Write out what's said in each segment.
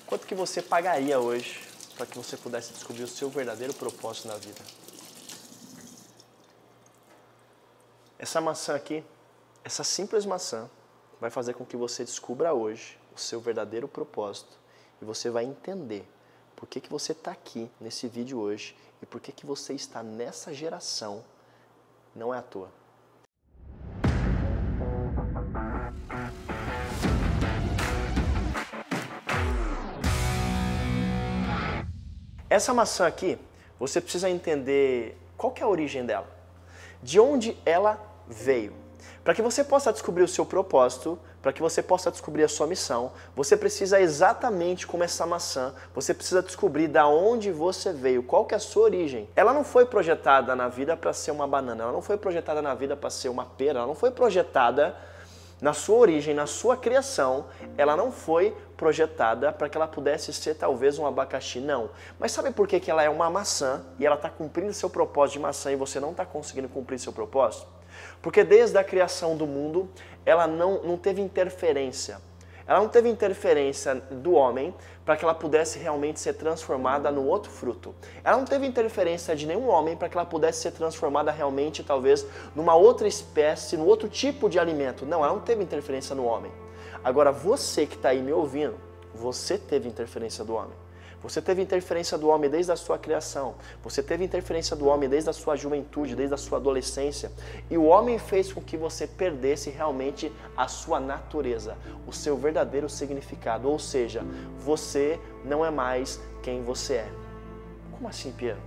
Quanto que você pagaria hoje para que você pudesse descobrir o seu verdadeiro propósito na vida? Essa maçã aqui, essa simples maçã, vai fazer com que você descubra hoje o seu verdadeiro propósito e você vai entender por que você está aqui nesse vídeo hoje e por que você está nessa geração. Não é à toa. Essa maçã aqui, você precisa entender qual que é a origem dela, de onde ela veio. Para que você possa descobrir o seu propósito, para que você possa descobrir a sua missão, você precisa exatamente como essa maçã, você precisa descobrir da onde você veio, qual que é a sua origem. Ela não foi projetada na vida para ser uma banana, ela não foi projetada na vida para ser uma pera, ela não foi projetada na sua origem, na sua criação, ela não foi projetada para que ela pudesse ser talvez um abacaxi, não. Mas sabe por que ela é uma maçã e ela está cumprindo seu propósito de maçã e você não está conseguindo cumprir seu propósito? Porque desde a criação do mundo, ela não teve interferência. Ela não teve interferência do homem para que ela pudesse realmente ser transformada no outro fruto. Ela não teve interferência de nenhum homem para que ela pudesse ser transformada realmente, talvez, numa outra espécie, num outro tipo de alimento. Não, ela não teve interferência no homem. Agora, você que está aí me ouvindo, você teve interferência do homem. Você teve interferência do homem desde a sua criação. Você teve interferência do homem desde a sua juventude, desde a sua adolescência. E o homem fez com que você perdesse realmente a sua natureza, o seu verdadeiro significado. Ou seja, você não é mais quem você é. Como assim, Piero?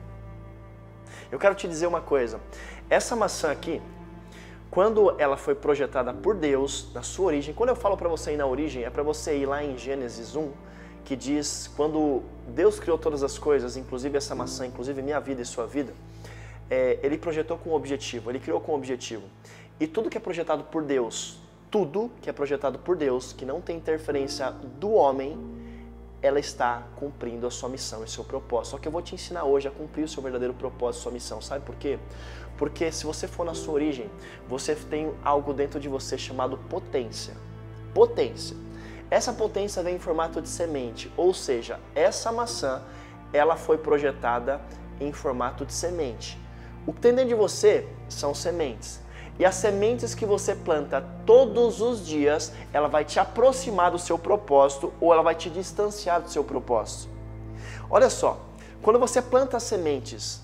Eu quero te dizer uma coisa. Essa maçã aqui, quando ela foi projetada por Deus, na sua origem, quando eu falo para você ir na origem, é para você ir lá em Gênesis 1, que diz, quando Deus criou todas as coisas, inclusive essa maçã, inclusive minha vida e sua vida, Ele projetou com um objetivo, Ele criou com um objetivo. E tudo que é projetado por Deus, tudo que é projetado por Deus, que não tem interferência do homem, ela está cumprindo a sua missão e seu propósito. Só que eu vou te ensinar hoje a cumprir o seu verdadeiro propósito, sua missão. Sabe por quê? Porque se você for na sua origem, você tem algo dentro de você chamado potência. Potência. Essa potência vem em formato de semente, ou seja, essa maçã, ela foi projetada em formato de semente. O que tem dentro de você são sementes. E as sementes que você planta todos os dias, ela vai te aproximar do seu propósito ou ela vai te distanciar do seu propósito. Olha só, quando você planta sementes,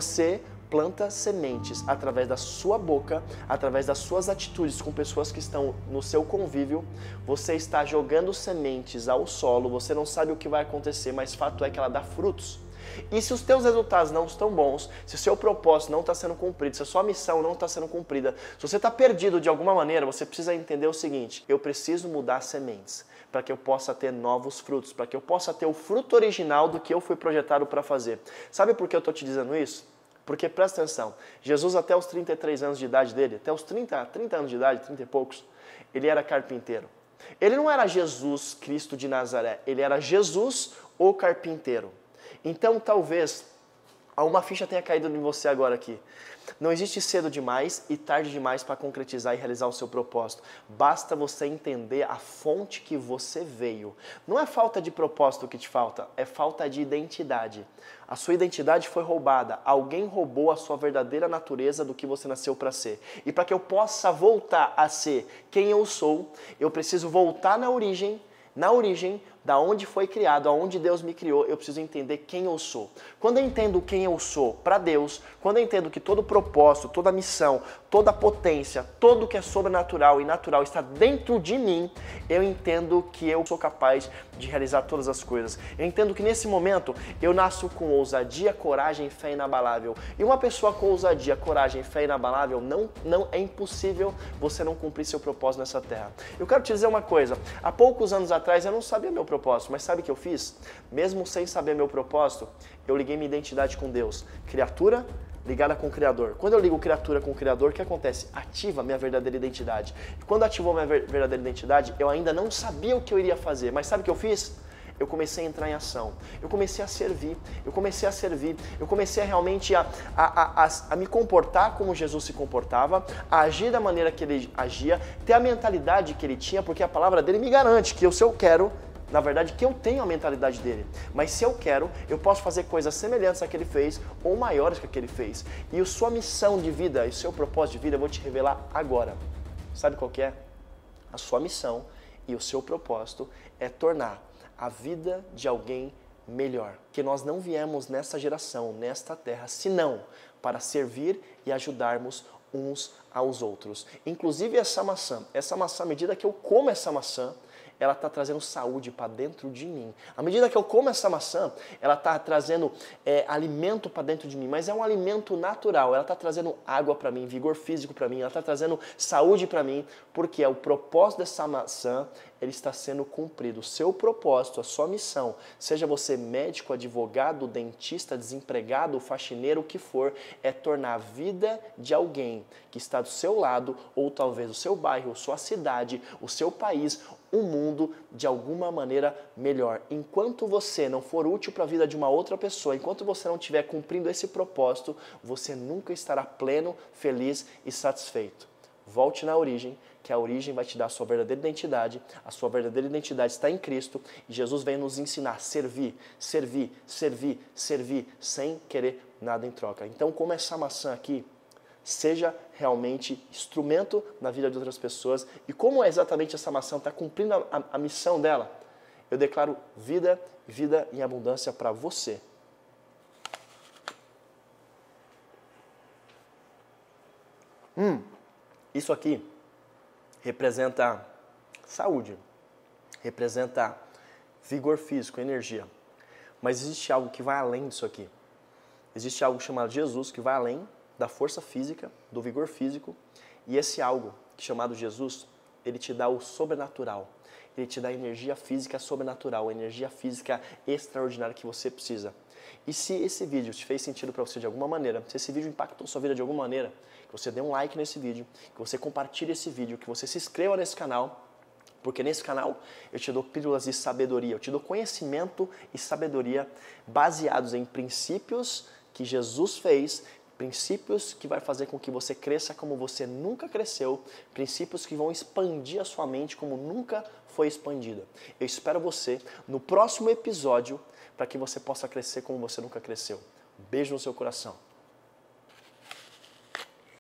através da sua boca, através das suas atitudes com pessoas que estão no seu convívio, você está jogando sementes ao solo, você não sabe o que vai acontecer, mas fato é que ela dá frutos. E se os teus resultados não estão bons, se o seu propósito não está sendo cumprido, se a sua missão não está sendo cumprida, se você está perdido de alguma maneira, você precisa entender o seguinte: eu preciso mudar sementes para que eu possa ter novos frutos, para que eu possa ter o fruto original do que eu fui projetado para fazer. Sabe por que eu estou te dizendo isso? Porque, presta atenção, Jesus até os 33 anos de idade dele, até os 30 anos de idade, 30 e poucos, ele era carpinteiro. Ele não era Jesus Cristo de Nazaré, ele era Jesus o carpinteiro. Então, talvez, uma ficha tenha caído em você agora aqui. Não existe cedo demais e tarde demais para concretizar e realizar o seu propósito. Basta você entender a fonte que você veio. Não é falta de propósito que te falta, é falta de identidade. A sua identidade foi roubada. Alguém roubou a sua verdadeira natureza do que você nasceu para ser. E para que eu possa voltar a ser quem eu sou, eu preciso voltar na origem, da onde foi criado, aonde Deus me criou, eu preciso entender quem eu sou. Quando eu entendo quem eu sou para Deus, quando eu entendo que todo propósito, toda missão, toda potência, tudo que é sobrenatural e natural está dentro de mim, eu entendo que eu sou capaz de realizar todas as coisas. Eu entendo que nesse momento eu nasço com ousadia, coragem e fé inabalável. E uma pessoa com ousadia, coragem e fé inabalável, não é impossível você não cumprir seu propósito nessa terra. Eu quero te dizer uma coisa, há poucos anos atrás eu não sabia meu propósito, mas sabe o que eu fiz? Mesmo sem saber meu propósito, eu liguei minha identidade com Deus. Criatura ligada com o Criador. Quando eu ligo criatura com o Criador, o que acontece? Ativa minha verdadeira identidade. E quando ativou minha verdadeira identidade, eu ainda não sabia o que eu iria fazer, mas sabe o que eu fiz? Eu comecei a entrar em ação, eu comecei a servir, eu comecei a realmente a me comportar como Jesus se comportava, a agir da maneira que ele agia, ter a mentalidade que ele tinha, porque a palavra dele me garante que se eu quero, Na verdade, que eu tenho a mentalidade dele. Mas se eu quero, eu posso fazer coisas semelhantes a que ele fez ou maiores que a que ele fez. E a sua missão de vida e o seu propósito de vida eu vou te revelar agora. Sabe qual que é? A sua missão e o seu propósito é tornar a vida de alguém melhor. Que nós não viemos nesta geração, nesta terra, senão para servir e ajudarmos uns aos outros. Inclusive essa maçã, à medida que eu como essa maçã, ela está trazendo saúde para dentro de mim. À medida que eu como essa maçã, ela está trazendo alimento para dentro de mim, mas é um alimento natural. Ela está trazendo água para mim, vigor físico para mim, ela está trazendo saúde para mim, porque o propósito dessa maçã, ele está sendo cumprido. O seu propósito, a sua missão, seja você médico, advogado, dentista, desempregado, faxineiro, o que for, é tornar a vida de alguém que está do seu lado, ou talvez o seu bairro, sua cidade, o seu país, o mundo de alguma maneira melhor. Enquanto você não for útil para a vida de uma outra pessoa, enquanto você não estiver cumprindo esse propósito, você nunca estará pleno, feliz e satisfeito. Volte na origem, que a origem vai te dar a sua verdadeira identidade. A sua verdadeira identidade está em Cristo e Jesus vem nos ensinar a servir, servir, servir, servir, sem querer nada em troca. Então, como essa maçã aqui, seja realmente instrumento na vida de outras pessoas. E como exatamente essa maçã está cumprindo a missão dela, eu declaro vida, vida em abundância para você. Isso aqui representa saúde, representa vigor físico, energia. Mas existe algo que vai além disso aqui. Existe algo chamado Jesus que vai além da força física, do vigor físico, e esse algo chamado Jesus, ele te dá o sobrenatural, ele te dá a energia física sobrenatural, a energia física extraordinária que você precisa. E se esse vídeo te fez sentido para você de alguma maneira, se esse vídeo impactou sua vida de alguma maneira, que você dê um like nesse vídeo, que você compartilhe esse vídeo, que você se inscreva nesse canal, porque nesse canal eu te dou pílulas de sabedoria, eu te dou conhecimento e sabedoria baseados em princípios que Jesus fez, princípios que vai fazer com que você cresça como você nunca cresceu, princípios que vão expandir a sua mente como nunca foi expandida. Eu espero você no próximo episódio para que você possa crescer como você nunca cresceu. Um beijo no seu coração.